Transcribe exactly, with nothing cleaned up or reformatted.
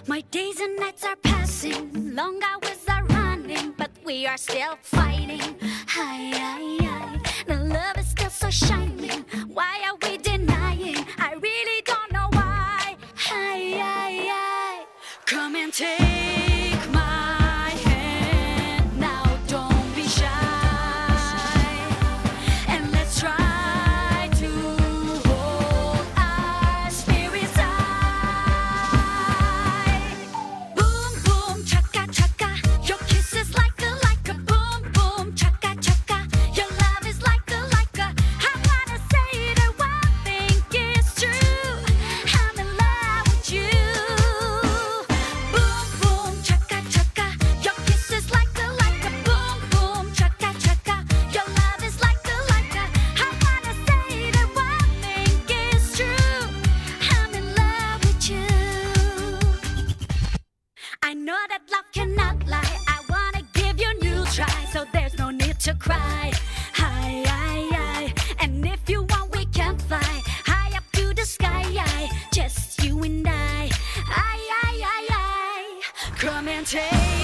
My days and nights are passing, long hours are running, but we are still fighting. Hi, hi, hi. The love is still so shining. Why are we denying? I really don't know why. Hi, hi, hi. Come and take my hand now. Don't be shy, and let's try to hold our spirits high. Boom, boom, chaka, chaka. Your kiss is like a, like a boom, boom, chaka, chaka. Your love is like a, like a. I wanna say that one thing is true. I'm in love with you. Boom, boom, chaka, chaka. Your kiss is like a, like a boom, boom, chaka, chaka. Your love is like a, like a. I wanna say that one thing is true. I'm in love with you. I know that love cannot lie. I wanna give you a new try, so there's no need to cry. Hi, hi, hi. And if you want, we can fly high up to the sky. Just you and I. I, I, I, I. Come and take